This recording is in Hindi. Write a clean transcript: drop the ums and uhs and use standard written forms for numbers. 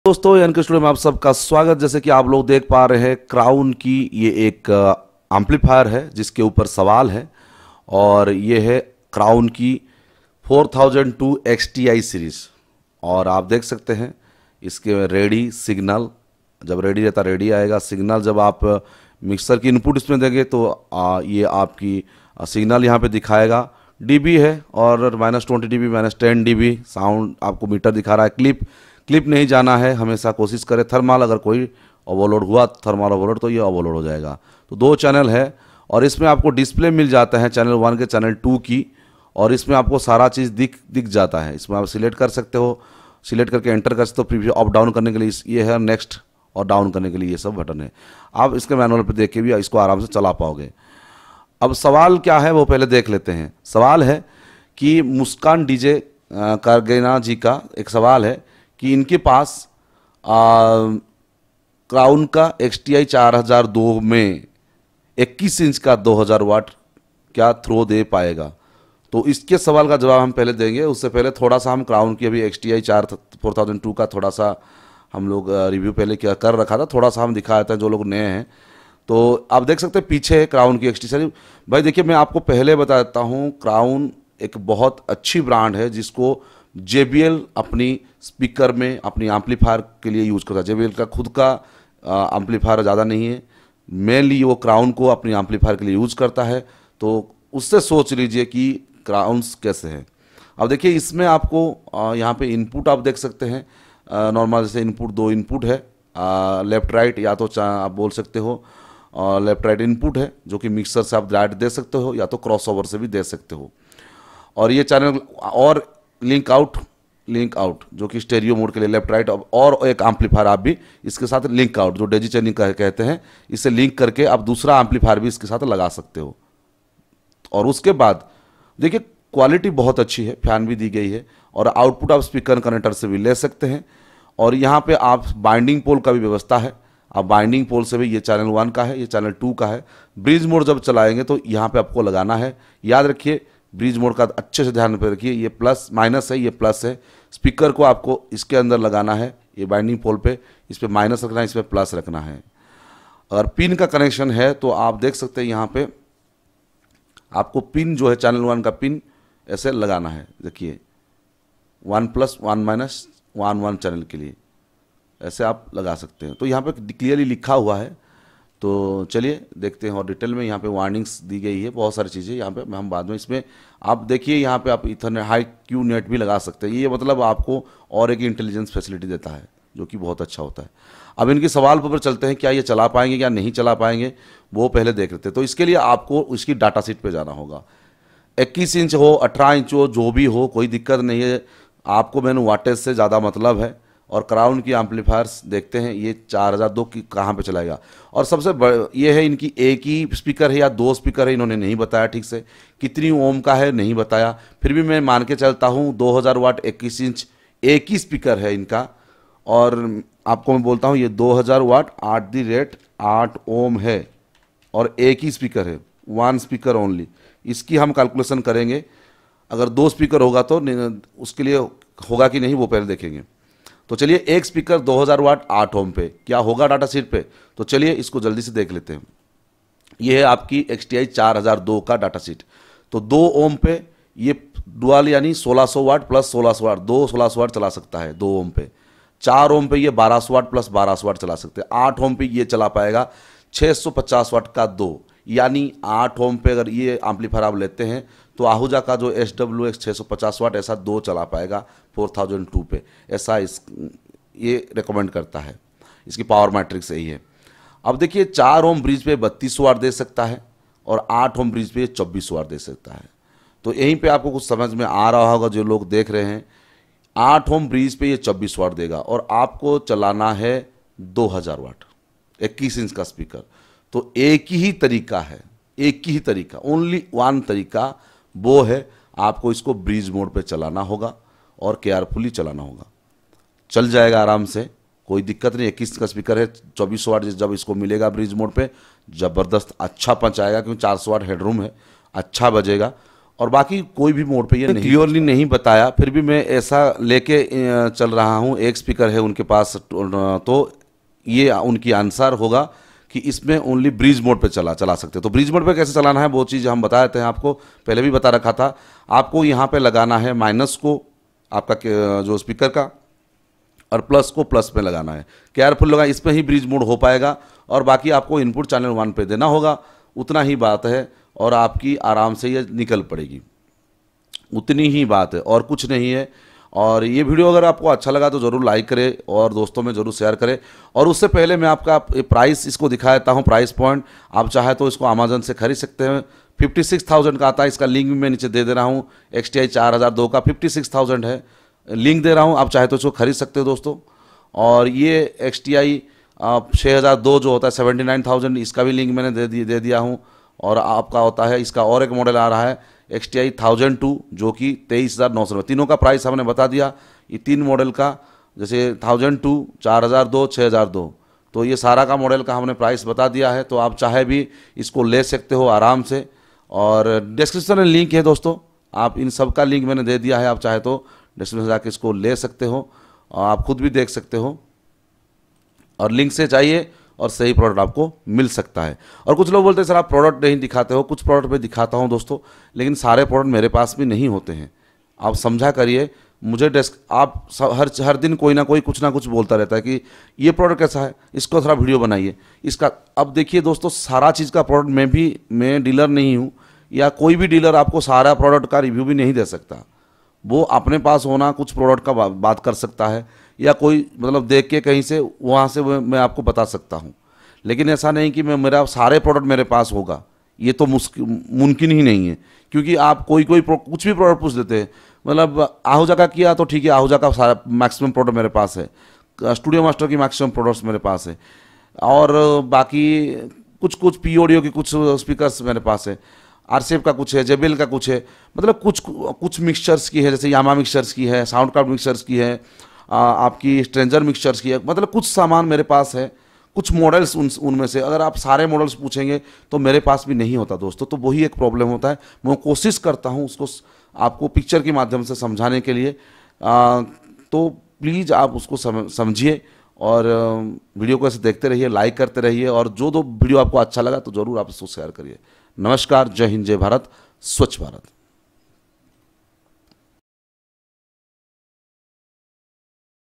दोस्तों एनके स्टूडियो में आप सबका स्वागत। जैसे कि आप लोग देख पा रहे हैं, क्राउन की ये एक एम्पलीफायर है जिसके ऊपर सवाल है, और ये है क्राउन की 4002 XTI सीरीज। और आप देख सकते हैं इसके रेडी सिग्नल, जब रेडी रहता रेडी आएगा सिग्नल। जब आप मिक्सर की इनपुट इसमें देंगे तो ये आपकी सिग्नल यहाँ पे दिखाएगा। डीबी है और -20 dB -10 dB साउंड आपको मीटर दिखा रहा है। क्लिप नहीं जाना है, हमेशा कोशिश करें। थर्मल अगर कोई ओवरलोड हुआ, थर्मल ओवरलोड, तो ये ओवरलोड हो जाएगा। तो 2 चैनल है और इसमें आपको डिस्प्ले मिल जाता है चैनल 1 के चैनल 2 की, और इसमें आपको सारा चीज़ दिख जाता है। इसमें आप सिलेक्ट कर सकते हो, सिलेक्ट करके एंटर कर सकते हो। प्रीव्यू अप डाउन करने के लिए ये है, नेक्स्ट और डाउन करने के लिए ये सब बटन है। आप इसके मैनुअल पर देख के भी इसको आराम से चला पाओगे। अब सवाल क्या है वो पहले देख लेते हैं। सवाल है कि मुस्कान डीजे कारगेना जी का एक सवाल है कि इनके पास क्राउन का XTI 4002 में 21 इंच का 2000 वाट क्या थ्रो दे पाएगा। तो इसके सवाल का जवाब हम पहले देंगे। उससे पहले थोड़ा सा हम क्राउन की अभी XTI 4002 का थोड़ा सा हम लोग रिव्यू पहले क्या कर रखा था, थोड़ा सा हम दिखा देते हैं जो लोग नए हैं। तो आप देख सकते हैं पीछे है क्राउन की XTI। भाई देखिए, मैं आपको पहले बता देता हूँ, क्राउन एक बहुत अच्छी ब्रांड है जिसको JBL अपनी स्पीकर में, अपनी एम्पलीफायर के लिए यूज़ करता है। JBL का खुद का एम्पलीफायर ज़्यादा नहीं है, मेनली वो क्राउन को अपनी एम्पलीफायर के लिए यूज़ करता है। तो उससे सोच लीजिए कि क्राउन्स कैसे हैं। अब देखिए इसमें आपको यहाँ पे इनपुट आप देख सकते हैं। नॉर्मल जैसे इनपुट 2 इनपुट है, लेफ्ट राइट, या तो आप बोल सकते हो लेफ्ट राइट इनपुट है जो कि मिक्सर से आप डायरेक्ट दे सकते हो, या तो क्रॉसओवर से भी दे सकते हो। और ये चैनल और लिंक आउट जो कि स्टेरियो मोड के लिए लेफ्ट राइट, और एक एम्पलीफायर आप भी इसके साथ लिंक आउट, जो डेजी चैनिंग कहते हैं, इसे लिंक करके आप दूसरा एम्पलीफायर भी इसके साथ लगा सकते हो। और उसके बाद देखिए क्वालिटी बहुत अच्छी है, फैन भी दी गई है, और आउटपुट आप स्पीकर कनेक्टर से भी ले सकते हैं। और यहाँ पे आप बाइंडिंग पोल का भी व्यवस्था है। आप बाइंडिंग पोल से भी, ये चैनल 1 का है, ये चैनल 2 का है। ब्रिज मोड जब चलाएंगे तो यहाँ पे आपको लगाना है। याद रखिए ब्रिज मोड का अच्छे से ध्यान पे रखिए, ये प्लस माइनस है, ये प्लस है। स्पीकर को आपको इसके अंदर लगाना है, ये बाइंडिंग पोल पे, इस पर माइनस रखना है, इस पर प्लस रखना है। अगर पिन का कनेक्शन है तो आप देख सकते हैं यहाँ पे आपको पिन जो है चैनल 1 का पिन ऐसे लगाना है। देखिए 1+1 -1 चैनल के लिए ऐसे आप लगा सकते हैं। तो यहाँ पे क्लियरली लिखा हुआ है। तो चलिए देखते हैं, और डिटेल में यहाँ पे वार्निंग्स दी गई है, बहुत सारी चीज़ें यहाँ पे हम बाद में इसमें आप देखिए। यहाँ पे आप इथरनेट हाई क्यू नेट भी लगा सकते हैं। ये मतलब आपको और एक इंटेलिजेंस फैसिलिटी देता है जो कि बहुत अच्छा होता है। अब इनके सवाल पर चलते हैं, क्या ये चला पाएंगे क्या नहीं चला पाएंगे, वो पहले देख लेते हैं। तो इसके लिए आपको इसकी डाटा शीट पर जाना होगा। 21 इंच हो, 18 इंच हो, जो भी हो, कोई दिक्कत नहीं है। आपको मैंने वाटेज से ज़्यादा मतलब है। और क्राउन की एम्पलीफायर्स देखते हैं, ये 4002 की कहाँ पे चलाएगा। और सबसे ये है इनकी एक ही स्पीकर है या 2 स्पीकर है, इन्होंने नहीं बताया ठीक से। कितनी ओम का है नहीं बताया, फिर भी मैं मान के चलता हूँ 2000 वाट 21 इंच एक ही स्पीकर है इनका। और आपको मैं बोलता हूँ ये 2000 वाट 8 ओम है, और एक ही स्पीकर है, 1 स्पीकर ओनली। इसकी हम कैलकुलेशन करेंगे। अगर 2 स्पीकर होगा तो उसके लिए होगा कि नहीं वो पहले देखेंगे। तो चलिए एक स्पीकर 2000 वाट 8 ओम पे क्या होगा डाटा शीट पे, तो चलिए इसको जल्दी से देख लेते हैं। ये है आपकी XTI 4002 का डाटा शीट। तो 2 ओम पे ये डुअल यानी 1600 वाट प्लस 1600 वाट, 2 1600 वाट चला सकता है 2 ओम पे। 4 ओम पे ये 1200 वाट प्लस 1200 वाट चला सकते हैं। 8 ओम पे ये चला पाएगा 650 वाट का 2, यानी 8 ओम पे अगर ये एम्पलीफायर आप लेते हैं तो आहूजा का जो SWX 650 वाट ऐसा 2 चला पाएगा 4002 पे, ऐसा ये रिकमेंड करता है। इसकी पावर मैट्रिक्स यही है। अब देखिए 4 ओम ब्रिज पे 3200 वाट दे सकता है, और 8 ओम ब्रिज पे 2400 वाट दे सकता है। तो यहीं पे आपको कुछ समझ में आ रहा होगा जो लोग देख रहे हैं। 8 ओम ब्रिज पे ये 24 वाट देगा, और आपको चलाना है 2000 वाट 21 इंच का स्पीकर। तो एक ही तरीका है, एक ही तरीका, ओनली 1 तरीका, वो है आपको इसको ब्रिज मोड पे चलाना होगा और केयरफुली चलाना होगा। चल जाएगा आराम से, कोई दिक्कत नहीं। 21 का स्पीकर है, 24 वाट जब इसको मिलेगा ब्रिज मोड पे, ज़बरदस्त अच्छा पंच आएगा, क्योंकि 400 वाट हेडरूम है, अच्छा बजेगा। और बाकी कोई भी मोड पे ये नहीं क्लियरली नहीं बताया, फिर भी मैं ऐसा लेके चल रहा हूँ। एक स्पीकर है उनके पास, तो ये उनकी आंसर होगा कि इसमें ओनली ब्रिज मोड पे चला सकते हैं। तो ब्रिज मोड पे कैसे चलाना है वो चीज़ हम बता देते हैं आपको, पहले भी बता रखा था। आपको यहाँ पे लगाना है माइनस को आपका जो स्पीकर का, और प्लस को प्लस में लगाना है। केयरफुल लगा, इसमें ही ब्रिज मोड हो पाएगा, और बाकी आपको इनपुट चैनल 1 पे देना होगा, उतना ही बात है, और आपकी आराम से ये निकल पड़ेगी, उतनी ही बात है और कुछ नहीं है। और ये वीडियो अगर आपको अच्छा लगा तो ज़रूर लाइक करें और दोस्तों में ज़रूर शेयर करें। और उससे पहले मैं आपका प्राइस इसको दिखा देता हूँ, प्राइस पॉइंट। आप चाहे तो इसको अमेजन से खरीद सकते हैं, 56,000 का आता है। इसका लिंक भी मैं नीचे दे रहा हूँ। XTI 4002 का 56,000 है, लिंक दे रहा हूँ, आप चाहे तो इसको खरीद सकते हो दोस्तों। और ये XTI 6002 जो होता है 79,000, इसका भी लिंक मैंने दे दिया हूँ। और आपका होता है, इसका और एक मॉडल आ रहा है XTI 1002 जो कि 23,900। तीनों का प्राइस हमने बता दिया। ये 3 मॉडल का, जैसे 1002, 4002, 6002, तो ये सारा का मॉडल का हमने प्राइस बता दिया है। तो आप चाहे भी इसको ले सकते हो आराम से, और डिस्क्रिप्शन में लिंक है दोस्तों, आप इन सब का लिंक मैंने दे दिया है। आप चाहे तो डिस्क्रिप्शन से जाके इसको ले सकते हो, और आप खुद भी देख सकते हो, और लिंक से चाहिए और सही प्रोडक्ट आपको मिल सकता है। और कुछ लोग बोलते हैं सर आप प्रोडक्ट नहीं दिखाते हो। कुछ प्रोडक्ट मैं दिखाता हूं दोस्तों, लेकिन सारे प्रोडक्ट मेरे पास भी नहीं होते हैं। आप समझा करिए मुझे। आप हर दिन कोई ना कोई कुछ ना कुछ बोलता रहता है कि ये प्रोडक्ट कैसा है, इसको थोड़ा वीडियो बनाइए इसका। अब देखिए दोस्तों, सारा चीज़ का प्रोडक्ट मैं डीलर नहीं हूँ, या कोई भी डीलर आपको सारा प्रोडक्ट का रिव्यू भी नहीं दे सकता। वो अपने पास होना कुछ प्रोडक्ट का बात कर सकता है, या कोई मतलब देख के कहीं से वहाँ से मैं आपको बता सकता हूँ। लेकिन ऐसा नहीं कि मेरा सारे प्रोडक्ट मेरे पास होगा, ये तो मुमकिन ही नहीं है। क्योंकि आप कुछ भी प्रोडक्ट पूछ देते हैं। मतलब आहूजा का किया तो ठीक है, आहूजा का सारा मैक्सिमम प्रोडक्ट मेरे पास है, स्टूडियो मास्टर की मैक्सिमम प्रोडक्ट्स मेरे पास है, और बाकी कुछ पीओडियो के कुछ स्पीकर्स मेरे पास है, RCF का कुछ है, JBL का कुछ है। मतलब कुछ मिक्सचर्स की है, जैसे यामा मिक्सचर्स की है, साउंड कार्ड मिक्सचर्स की है, आपकी स्ट्रेंजर मिक्सचर्स की है। मतलब कुछ सामान मेरे पास है, कुछ मॉडल्स उनमें से अगर आप सारे मॉडल्स पूछेंगे तो मेरे पास भी नहीं होता दोस्तों। तो वही एक प्रॉब्लम होता है। मैं कोशिश करता हूँ उसको आपको पिक्चर के माध्यम से समझाने के लिए। तो प्लीज़ आप उसको समझिए, और वीडियो को ऐसे देखते रहिए, लाइक करते रहिए, और जो वीडियो आपको अच्छा लगा तो ज़रूर आप इसको शेयर करिए। नमस्कार, जय हिंद, जय भारत, स्वच्छ भारत।